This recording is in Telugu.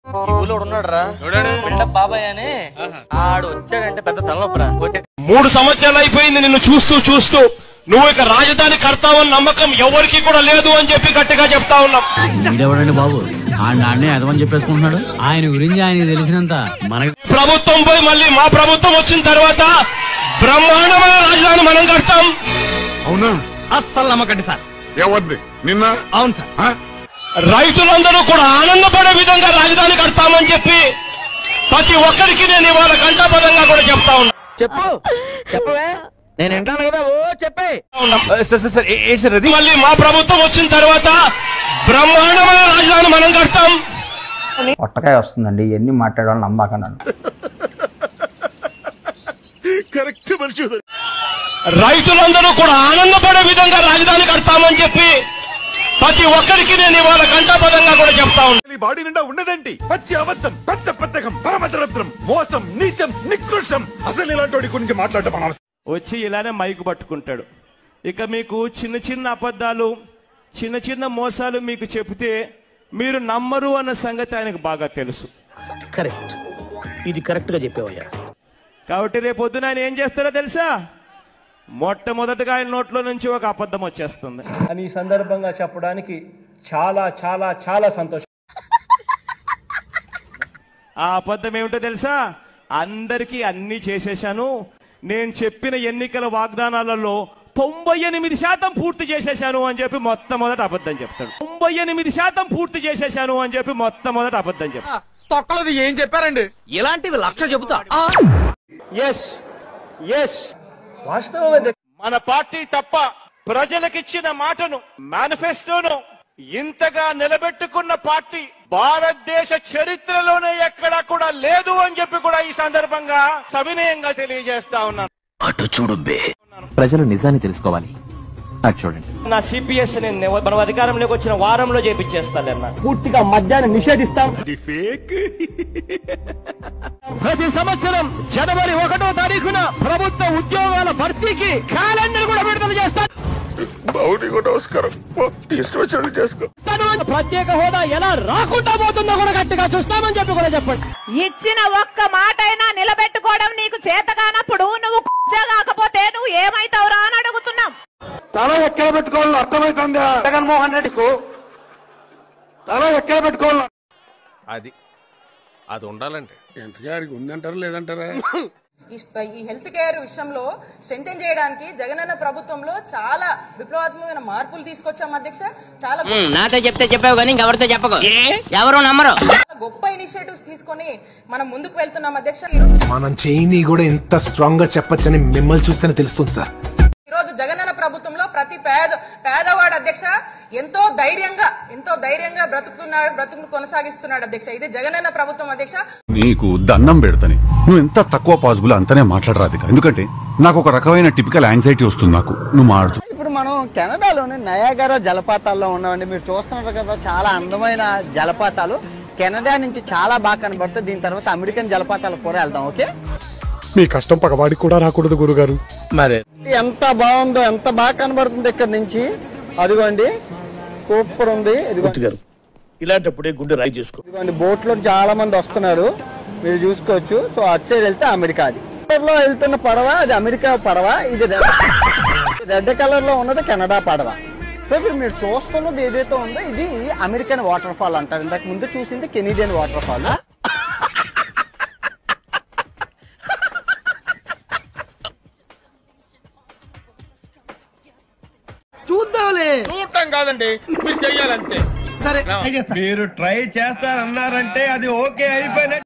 ఈ ఊళ్ళో ఉన్నాడు రా బిల్డప్ బాబాయ్ అని ఆడు వచ్చాడంటే పెద్ద తలనొప్పరా 3 సంవత్సరాలు అయిపోయింది నిన్ను చూస్తూ నువ్వు ఇక రాజధాని కడతావని నమ్మకం ఎవరికి కూడా లేదు అని చెప్పి గట్టిగా చెప్తా ఉన్నాం. ఎవడండి బాబు నాన్నే అదమని చెప్పేసుకుంటున్నాడు. ఆయన గురించి ఆయన తెలిసినంత మనకి ప్రభుత్వం పోయి మళ్ళీ మా ప్రభుత్వం వచ్చిన తర్వాత బ్రహ్మాండమైన రాజధాని మనం కడతాం. అవునా? అస్సలు నమ్మకండి సార్. ఎవరిది నిన్న? అవును సార్. రైతులందరూ కూడా ఆనందపడే విధంగా రాజధాని కడతామని చెప్పి ప్రతి ఒక్కరికి నేను ఇవాళ కంఠాపదంగా కూడా చెప్తా ఉన్నా. చెప్పవే నేను వింటాను కదా ఓ చెప్పే మళ్ళీ మా ప్రభుత్వం వచ్చిన తర్వాత బ్రహ్మాండమైన రాజధాని మనం కడతాం. పొట్టకాయ వస్తుందండి ఎన్ని మాట్లాడాలని నమ్మకన్నాను. రైతులందరూ కూడా ఆనందపడే విధంగా రాజధాని కడతామని చెప్పి ప్రతి ఒక్కరికి నేను ఇవాళ కంఠాపదంగా కూడా చెప్తా ఉన్నా. బాడీ నిండా ఉన్నదండి పచ్చి అబద్ధం, పెద్ద పెద్దకం, పరమదరిద్రం, మోసం, నీచం, నికృష్టం. అసలు ఇలాంటి గురించి మాట్లాడటం వచ్చి ఇలానే మైకు పట్టుకుంటాడు. ఇక మీకు చిన్న చిన్న అబద్ధాలు, చిన్న చిన్న మోసాలు మీకు చెబితే మీరు నమ్మరు అన్న సంగతి ఆయనకు బాగా తెలుసు. కరెక్ట్, ఇది కరెక్ట్ గా చెప్పావయ్యా. కాబట్టి రేపు పొద్దున ఆయన ఏం చేస్తారో తెలుసా? మొట్టమొదటిగా ఆయన నోట్లో నుంచి ఒక అబద్ధం వచ్చేస్తుంది అని ఈ సందర్భంగా చెప్పడానికి చాలా చాలా చాలా సంతోషం. ఆ అబద్ధం ఏమిటో తెలుసా? అందరికీ అన్ని చేసేశాను, నేను చెప్పిన ఎన్నికల వాగ్దానాలలో 98% పూర్తి చేసేశాను అని చెప్పి మొట్టమొదటి అబద్ధం చెప్తాడు. 98% పూర్తి చేసేశాను అని చెప్పి మొట్టమొదటి అబద్ధం చెప్తాడు. తొక్కలది ఏం చెప్పారండి? ఇలాంటివి 1,00,000 చెబుతా. వాస్తవంగా మన పార్టీ తప్ప ప్రజలకిచ్చిన మాటను, మేనిఫెస్టోను ఇంతగా నిలబెట్టుకున్న పార్టీ భారతదేశ చరిత్రలోనే ఎక్కడా కూడా లేదు అని చెప్పి కూడా ఈ సందర్భంగా సవినయంగా తెలియజేస్తా ఉన్నాను. అటు చూడు బే, ప్రజలు నిజాన్ని తెలుసుకోవాలి. అటు చూడండి. నా సిపిఎస్ నేను మనం అధికారంలోకి వచ్చిన వారంలో చేపించేస్తాను. పూర్తిగా మద్యాన్ని నిషేధిస్తాం. ప్రతి సంవత్సరం జనవరి 1వ తారీఖున ప్రభుత్వ ఉద్యోగాల భర్తీకి క్యాలెండర్ కూడా విడుదల చేస్తాను. ప్రత్యేక హోదా ఎలా రాకుండా పోతుందో కూడా గట్టిగా చూస్తామని చెప్పి కూడా చెప్పండి. ఇచ్చిన ఒక్క మాట అయినా నిలబెట్టుకోవడం నీకు చేత కానప్పుడు నువ్వు కాకపోతే నువ్వు ఏమైతావురా అని అడుగుతున్నాం. తల ఎక్కడ పెట్టుకోవాలని అర్థమవుతుందా జగన్మోహన్ రెడ్డికు? తల ఎక్కడ పెట్టుకోవాలి? అది ఉండాలండి. ఎంతగారికి ఉందంటారా లేదంటారా? ఈ హెల్త్ కేర్ విషయంలో స్ట్రెంథెన్ చేయడానికి జగనన్న ప్రభుత్వంలో చాలా విప్లవాత్మకమైన మార్పులు తీసుకొచ్చాం అధ్యక్ష. చాలా నాతో చెప్తే చెప్పావు కానీ ఎవరితో చెప్పకు, ఎవరు నమ్మరు. గొప్ప ఇనిషియేటివ్స్ తీసుకొని మనం ముందుకు వెళ్తున్నాం అధ్యక్ష. మనం చేయని కూడా ఎంత స్ట్రాంగ్ గా చెప్పొచ్చని మిమ్మల్ని చూస్తేనే తెలుస్తుంది సార్. ఈరోజు జగనన్న ప్రభుత్వంలో ప్రతి పేదవాడు అధ్యక్ష ఎంతో ధైర్యంగా బ్రతుకును కొనసాగిస్తున్నాడు అధ్యక్ష. ఇది జగనన్న ప్రభుత్వం అధ్యక్ష. నీకు దండం పెడతాని నువ్వు ఎంత తక్కువ పాసిబుల్ అంతనే మాట్లాడరాదు, ఎందుకంటే నాకు ఒక రకమైన టిపికల్ యాంగ్జైటీ వస్తుంది నాకు నువ్వు మాట్లాడుతూ. ఇప్పుడు మనం కెనడాలోని నయాగరా జలపాతాల్లో ఉన్నామండి. మీరు చూస్తున్నారు కదా, చాలా అందమైన జలపాతాలు. కెనడా నుంచి చాలా బాగా కనబడుతుంది. దీని తర్వాత అమెరికన్ జలపాతాలకు కూడా వెళ్దాం. ఓకే, మీ కష్టం పగవాడికి కూడా రాకూడదు గురుగారు. మరి ఎంత బాగుందో, ఎంత బాగా కనబడుతుంది ఇక్కడ నుంచి. అదిగోండి, సూపర్ ఉంది. గారు ఇలాంటప్పుడే గుండె రాయి చేసుకో. ఇదిగోండి, బోట్ లో చాలా మంది వస్తున్నారు, మీరు చూసుకోవచ్చు. సో అటు సైడ్ వెళ్తే అమెరికా. అది లో వెళ్తున్న పడవ అది అమెరికా పడవ, ఇది రెడ్ కలర్ లో ఉన్నది కెనడా పడవ. సో ఇప్పుడు మీరు చూస్తున్నది ఏదైతే ఉందో ఇది అమెరికన్ వాటర్ ఫాల్ అంటారు. ఇంతకు ముందు చూసింది కెనడియన్ వాటర్ ఫాల్. చూడటం కాదండి, మీరు చెయ్యాలంతే. సరే, మీరు ట్రై చేస్తారన్నారంటే అది ఓకే అయిపోయినట్టు.